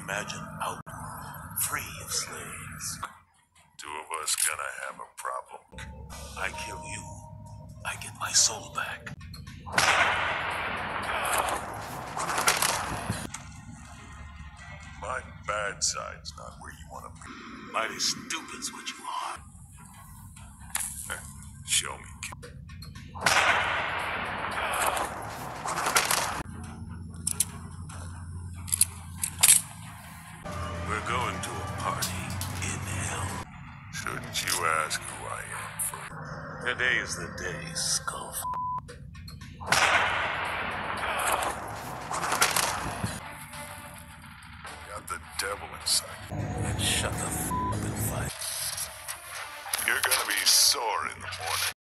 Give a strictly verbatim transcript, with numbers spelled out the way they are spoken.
imagine out free of slaves. Two of us gonna have a problem. I kill you, I get my soul back. My bad side's not where you want to be. Mighty stupid's what you are. Show me, kid. We're going to a party in hell. Shouldn't you ask who I am first? Today's the day, skull. Got the devil inside. And shut the f up and fight. You're gonna be sore in the morning.